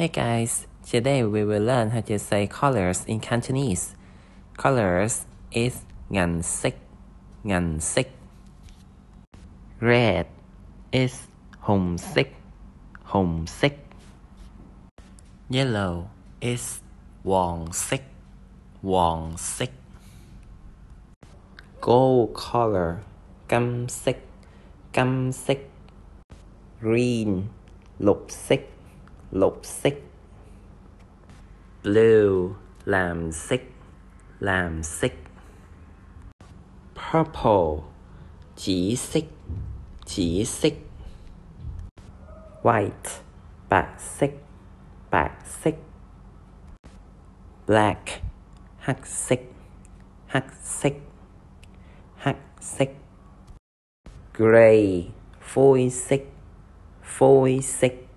Hey guys, today we will learn how to say colors in Cantonese. Colors is ngành sắc. Red is hồng sắc. Yellow is hoàng sắc. Gold color cam sắc. Green lục sắc. Blue lam sắc. Purple chỉ sắc. White bạc sắc. Black hắc sắc. Gray phôi sắc.